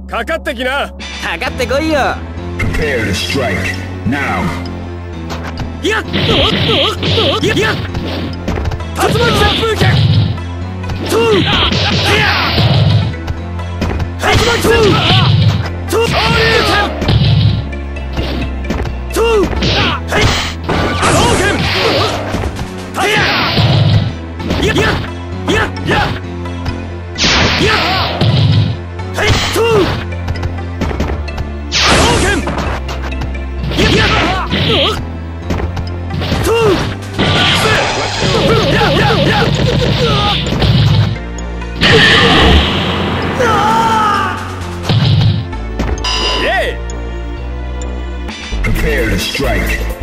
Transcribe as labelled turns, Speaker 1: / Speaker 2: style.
Speaker 1: かかってきな。
Speaker 2: かかってこいよ。
Speaker 3: Prepare to strike now.
Speaker 1: いやっいや竜巻旋風剣トゥー竜巻旋風トゥー昇竜拳トゥーはい波動拳はいやややややはいトゥー波動拳ややトゥー
Speaker 3: Prepare to strike